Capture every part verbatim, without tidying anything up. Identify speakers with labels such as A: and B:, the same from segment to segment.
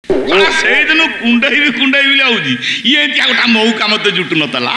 A: से दिन कुंडई भी कुंडई भी आउजी ये गोटा मौका मत जुटू नतला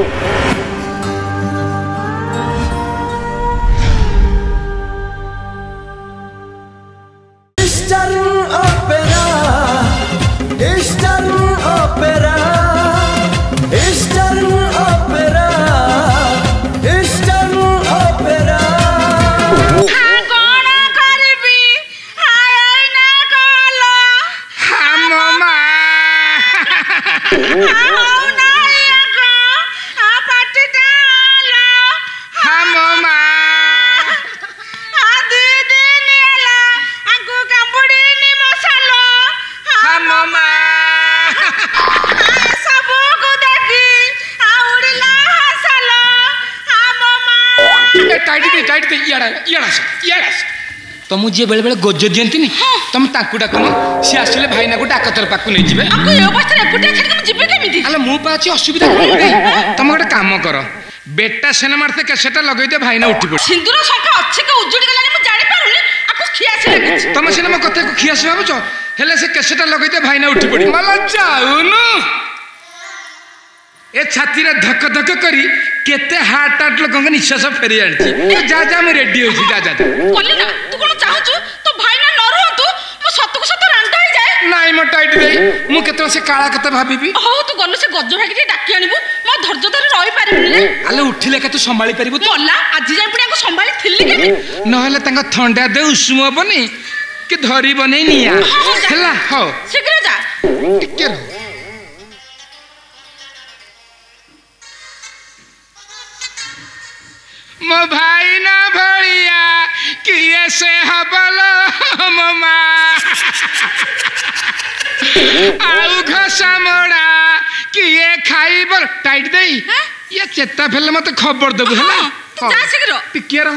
B: तो मुझे बेले बेले गोज दियंती नी तुम ताकू डाकुन सी आसिले भाईना को डाक तर पाकू नै जिवे
C: आको ए अवस्था एकुटिया छाडी हम जिबे केमिति
B: अले मु पाछि असुविधा कोनी तुम गोटे काम कर बेटा सेना मारते कैसेटा लगै दे भाईना उठी पड़
C: सिंदूर संख्या अच्छे के उजुड़ी गलानी मु जानि पारुनी आको खियासी लागिछ
B: तुम सेना म कते को खियासी भाबुछ हेले से कैसेटा लगै दे भाईना उठी पड़ी मला जाउनु ए छाती रे धक धक करी केते हार्ट अटैक लोगन के निश्वास फेरी आनछि ए जा जा मैं रेडी होछि जा जा
C: कोली ना तू कोन चाहछु तो भाई ना न रहतु मो सत को सत रांटा हो जाए
B: नाइ म टाइट देई मु केते से काळा केते भाबिबी
C: हो तू गनु से गज भागी डाकी आनिबु मो धैर्य धरि रहि पारिबि रे
B: आले उठिले के तू संभाली परिबु
C: तो अल्ला आज जाय पुणी को संभाली थिल्ली केमि
B: न हले तंग ठंडा दे उष्म बनी कि धरी बनै निया हला हो
C: शीघ्र जा
B: टिके मो भाई ना भड़िया किए से हबल ममा आउ घसा मोड़ा किए खाइबर टाइट देई ये चेता फेले मते खबर देबु हला
C: तू जा शीघ्र
B: टिके रह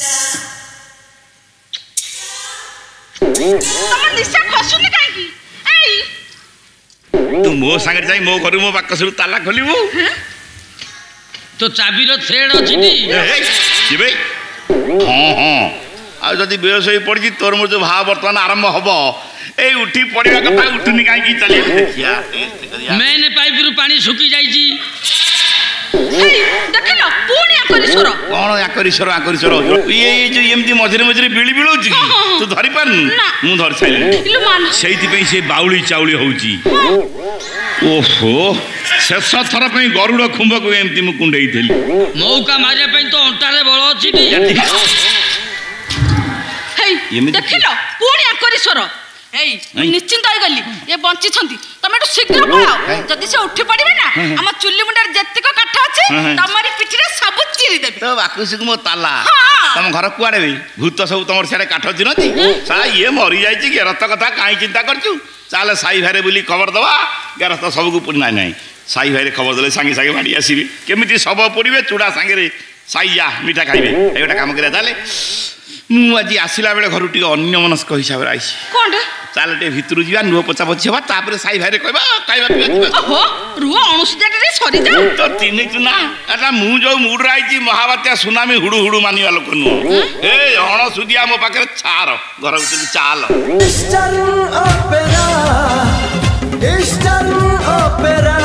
C: तम निशा खसुनी काई की एई
A: तू मो संगे जाई मो घर मो बाकसरु ताला खोलिबु
D: तो चाबीर थ्रेड अच्छी नी
A: जीवे हाँ हाँ आ जदि बेहोश हो पड़ी तोर मोर जो भाव बर्तमान आरंभ हम ए उठी पड़ा कथा उठुनी कहीं चलिए देखिया
D: मैंने पाइप रु पानी सुखी जाइची
C: देखिलो पुणी आकरीश्वर
A: कौन आकरीश्वर आकरीश्वर ये जो एमती मझे मझे बिड़ी बिड़ौची तू धरी पारनु मु धरी साइलेनी सेइथि से बाउली चाउली होउची ओहो शेष थर पे गरुड़ खुंब को एमती मु कुंडई थेली
D: मौका मारे पे तो अंटारे बळ अछि नी
C: हेई देखिलो पुणी आकरीश्वर हेई निश्चिंत होई गली ये बंची छंती तमे तो शीघ्र पळाओ जदी से उठी पड़िबे ना हम चुल्ली मुंडर जत्ती को काठ अछि तमारी पिठिरे सब चिरी देबे
A: तो बाकुसी मो ताला तम घर कुआडे बे भूत सब तमर छाडे काठ दिनती सा ये मरी जाईची के रत कथा काई चिंता करचू चाले साई भारे बोली खबर दवा गेरत सब को पुना नहीं साई भाई खबर देले संगे संगे मारी आसीबे केमिति सब पड़िबे चूड़ा संगे रे साईया मीठा खाइबे एटा काम करे ताले मु आज आसिला बेले घर टी अन्य मनस्क हिसाब रे आइसी
C: कोन रे
A: चाल टे भितरु जीवा नुह पचा पची हवा तापर साई भाई रे कहबा खाइबा पीबा
C: ओहो रुह अणुसुजा रे सरी जा
A: तो तिनी चुना एटा मु जो मूड राइची महाबात्या सुनामी हुडु हुडु मानिवा लोक नु ए अणुसुदिया मो पाखरे छार घर भितर चाल
E: Eastern Opera Eastern Opera